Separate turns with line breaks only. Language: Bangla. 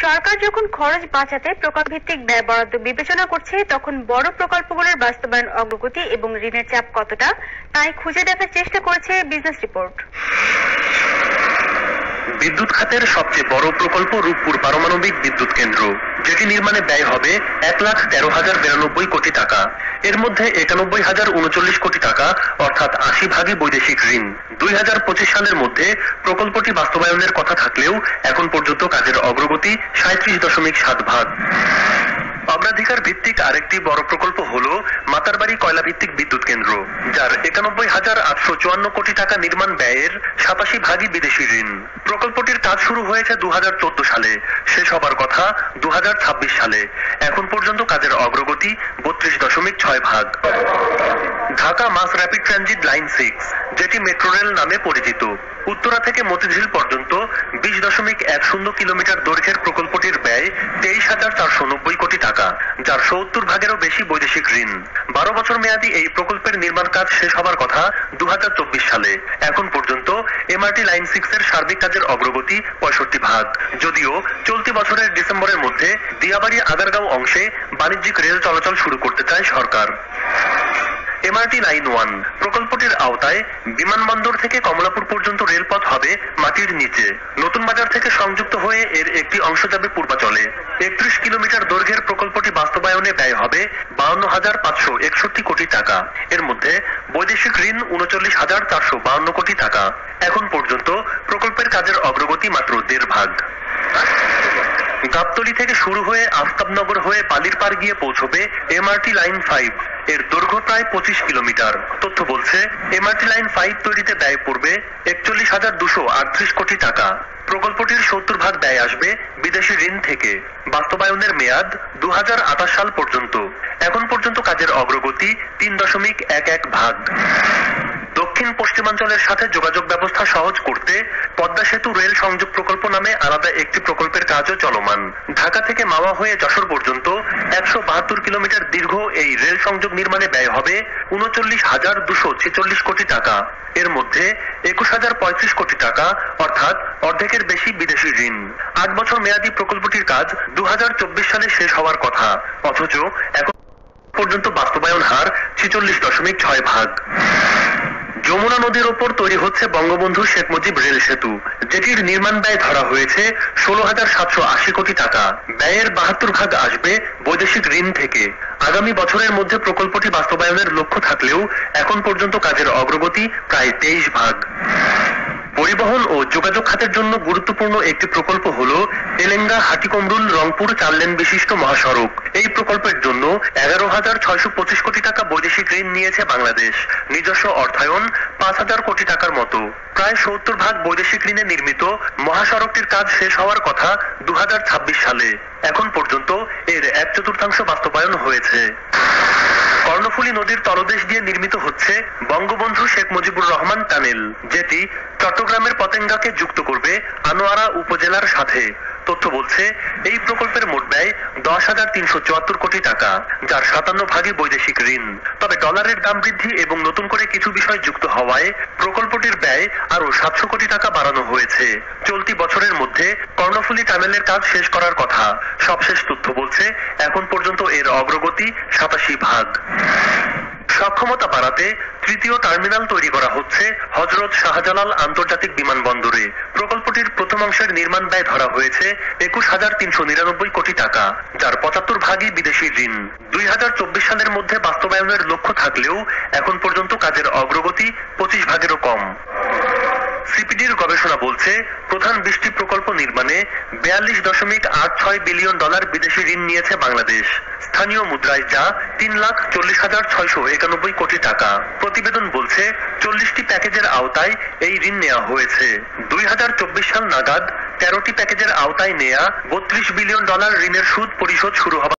সরকার যখন খরচ বাঁচাতে প্রকল্প ভিত্তিক ব্যয় বরাদ্দ বিবেচনা করছে, তখন বড় প্রকল্পগুলোর বাস্তবায়ন অগ্রগতি এবং ঋণের চাপ কতটা, তাই খুঁজে দেখার চেষ্টা করেছে বিজনেস রিপোর্ট।
বিদ্যুৎ খাতের সবচেয়ে বড় প্রকল্প রূপপুর পারমাণবিক বিদ্যুৎ কেন্দ্র, যেটি নির্মাণে ব্যয় হবে 1,13,092 কোটি টাকা। এর মধ্যে 91,039 কোটি টাকা অর্থাৎ 80% বৈদেশিক ঋণ। 2025 সালের মধ্যে প্রকল্পটি বাস্তবায়নের কথা থাকলেও এখন পর্যন্ত কাজের অগ্রগতি 37.7%। অগ্রাধিকার ভিত্তিক আরেকটি বড় প্রকল্প হল মাতারবাড়ি কয়লা ভিত্তিক বিদ্যুৎ কেন্দ্র, যার 91,854 কোটি টাকা নির্মাণ ব্যয়ের 87% বিদেশি ঋণ। প্রকল্পটির কাজ শুরু হয়েছে 2014 সালে, শেষ হবার কথা 2026 সালে। এখন পর্যন্ত কাজের অগ্রগতি 32.6%। Dhaka mass rapid transit line 6, যেটি মেট্রো রেল নামে পরিচিত, উত্তরা থেকে মতিঝিল পর্যন্ত 20.10 কিলোমিটার দৈর্ঘ্যের প্রকল্পটির ব্যয় 23,490 কোটি টাকা, যার 70%-এরও বেশি বৈদেশিক ঋণ। 12 বছর মেয়াদী এই প্রকল্পের নির্মাণ কাজ শেষ হবার কথা 2024 সালে। এখন পর্যন্ত এমআরটি লাইন 6 এর সার্বিক কাজের অগ্রগতি 65%, যদিও চলতি বছরের ডিসেম্বরের মধ্যে দিয়াবাড়ি আগারগাঁও অংশে বাণিজ্যিক রেল চলাচল শুরু করতে চায় সরকার। এমআরটি লাইন 1 প্রকল্পটির আওতায় বিমানবন্দর থেকে কমলাপুর পর্যন্ত রেলপথ হবে মাটির নিচে। নতুন বাজার থেকে সংযুক্ত হয়ে এর একটি অংশ যাবে পূর্বাচলে। 31 কিলোমিটার দৈর্ঘ্যের প্রকল্পটি বাস্তবায়নে ব্যয় হবে 52,561 কোটি টাকা। এর মধ্যে বৈদেশিক ঋণ 39,452 কোটি টাকা। এখন পর্যন্ত প্রকল্পের কাজের অগ্রগতি মাত্র 1.5%। গাবতলী থেকে শুরু হয়ে আফতাবনগর হয়ে বালিরপাড় গিয়ে পৌঁছবে এমআরটি লাইন 5। এর দৈর্ঘ্য প্রায় 25 কিলোমিটার। তথ্য বলছে এমআরটি লাইন 5 তৈরিতে ব্যয় পড়বে 41,238 কোটি টাকা। প্রকল্পটির 70% ব্যয় আসবে বিদেশি ঋণ থেকে। বাস্তবায়নের মেয়াদ 2028 সাল পর্যন্ত। এখন পর্যন্ত কাজের অগ্রগতি 3.11%। দক্ষিণ পশ্চিমাঞ্চলের সাথে যোগাযোগ ব্যবস্থা সহজ করতে পদ্মা সেতু রেল সংযোগ প্রকল্প নামে আলাদা একটি প্রকল্পের কাজও চলমান। ঢাকা থেকে মাওয়া হয়ে যশোর পর্যন্ত 172 কিলোমিটার দীর্ঘ এই রেল সংযোগ নির্মাণে ব্যয় হবে 39,246 কোটি টাকা। এর মধ্যে 21,035 কোটি টাকা অর্থাৎ অর্ধেকের বেশি বিদেশি ঋণ। 8 বছর মেয়াদী প্রকল্পটির কাজ 2024 সালে শেষ হওয়ার কথা, অথচ এখন পর্যন্ত বাস্তবায়ন হার 46.6%। যমুনা নদীর ওপর তৈরি হচ্ছে বঙ্গবন্ধু শেখ মুজিব রেল সেতু, যেটির নির্মাণ ব্যয় ধরা হয়েছে 16,780 কোটি টাকা। ব্যয়ের 72% আসবে বৈদেশিক ঋণ থেকে। আগামী বছরের মধ্যে প্রকল্পটি বাস্তবায়নের লক্ষ্য থাকলেও এখন পর্যন্ত কাজের অগ্রগতি প্রায় 23%। পরিবহন ও যোগাযোগ খাতের জন্য গুরুত্বপূর্ণ একটি প্রকল্প হল এলেঙ্গা হাটিকমরুল রংপুর 4 লেন বিশিষ্ট মহাসড়ক। এই প্রকল্পের জন্য 11,625 কোটি টাকা বৈদেশিক ঋণ নিয়েছে বাংলাদেশ। নিজস্ব অর্থায়ন 5,000 কোটি টাকার মতো। প্রায় 70% বৈদেশিক ঋণে নির্মিত মহাসড়কটির কাজ শেষ হওয়ার কথা 2026 সালে। এখন পর্যন্ত এর 1/4 বাস্তবায়ন হয়েছে। কর্ণফুলী নদীর তলদেশ দিয়ে নির্মিত হচ্ছে বঙ্গবন্ধু শেখ মুজিবুর রহমান টানেল, যেটি চট্টগ্রামের পতেঙ্গাকে যুক্ত করবে আনোয়ারা উপজেলার সাথে। তথ্য বলছে এই প্রকল্পের মোট ব্যয় 10,374 কোটি টাকা, যার 57% বৈদেশিক ঋণ। তবে ডলারের দাম বৃদ্ধি এবং নতুন করে কিছু বিষয় যুক্ত হওয়ায় প্রকল্পটির ব্যয় আরো 700 কোটি টাকা বাড়ানো হয়েছে। চলতি বছরের মধ্যে কর্ণফুলী টানেলের কাজ শেষ করার কথা। সবশেষ তথ্য বলছে এখন পর্যন্ত এর অগ্রগতি 87%। সক্ষমতা বাড়াতে তৃতীয় টার্মিনাল তৈরি করা হচ্ছে হযরত শাহজালাল আন্তর্জাতিক বিমানবন্দরে। প্রকল্পটির প্রথম অংশের নির্মাণ ব্যয় ধরা হয়েছে 21,399 কোটি টাকা, যার 75%ই বিদেশি ঋণ। 2024 সালের মধ্যে বাস্তবায়নের লক্ষ্য থাকলেও এখন পর্যন্ত কাজের অগ্রগতি 25%-এরও কম। সিপিডির গবেষণা বলছে প্রধান 20টি প্রকল্প নির্মাণে $42.86 বিলিয়ন বিদেশি ঋণ নিয়েছে বাংলাদেশ। স্থানীয় মুদ্রায় যা 3,40,691 কোটি টাকা। প্রতিবেদন বলছে 40টি প্যাকেজের আওতায় এই ঋণ নেওয়া হয়েছে। 2024 সাল নাগাদ 13টি প্যাকেজের আওতায় নেয়া $32 বিলিয়ন ঋণের সুদ পরিশোধ শুরু হবে।